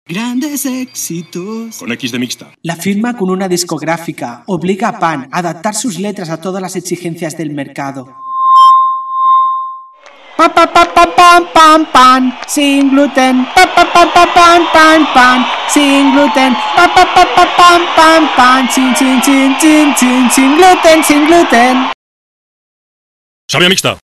Grandes éxitos. Con X de mixta. La firma con una discográfica obliga a Pan a adaptar sus letras a todas las exigencias del mercado. Pan, pan, pan, pan, pan, pan, pan, sin gluten. Pan, pan, pan, pan, pan, pan, pan, sin gluten. Pan, pan, pan, pan, pan, pan, pan, sin gluten, sin gluten. ¡Sabia mixta!